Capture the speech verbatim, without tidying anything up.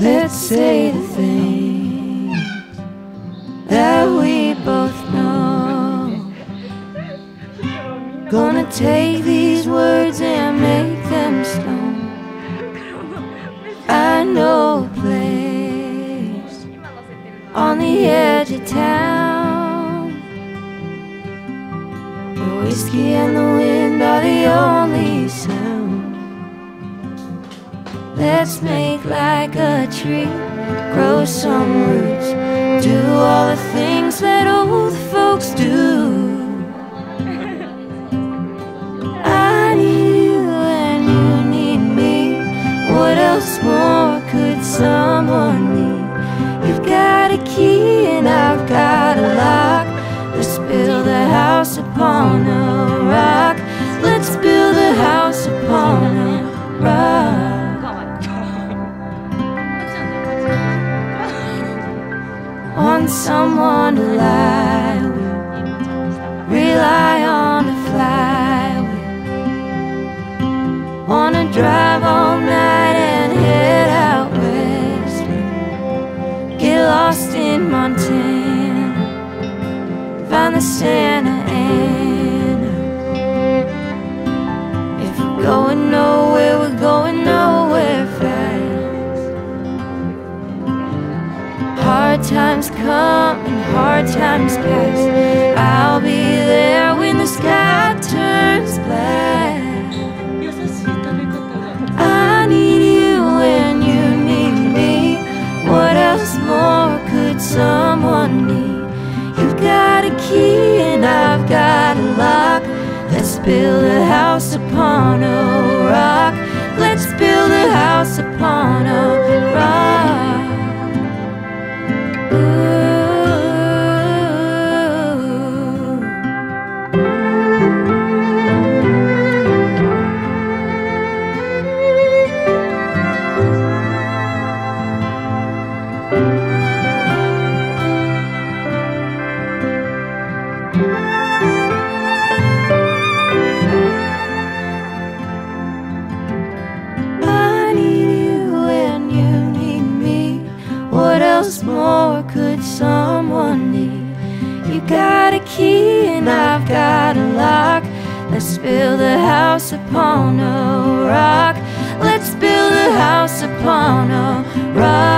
Let's say the things that we both know. Gonna take these words and make them stone. I know a place on the edge of town where whiskey and the wind are the only sound. Let's make like a tree, grow some roots, do all the things that old folks do. I need you and you need me. What else more could someone need? You've got a key and I've got a lock. Let's build a house upon a rock. Let's build a house upon a rock. Want someone to lie with, rely on to fly with. Wanna drive all night and head out west, get lost in Montana, find the Santa Ana. If we're going nowhere, we're going nowhere fast. Hard times come and hard times pass. I'll be there when the sky turns black. I need you and you need me. What else more could someone need? You've got a key and I've got a lock. Let's build a house upon a rock. Let's build a house upon a rock. More could someone need? You got a key and I've got a lock. Let's build a house upon a rock. Let's build a house upon a rock.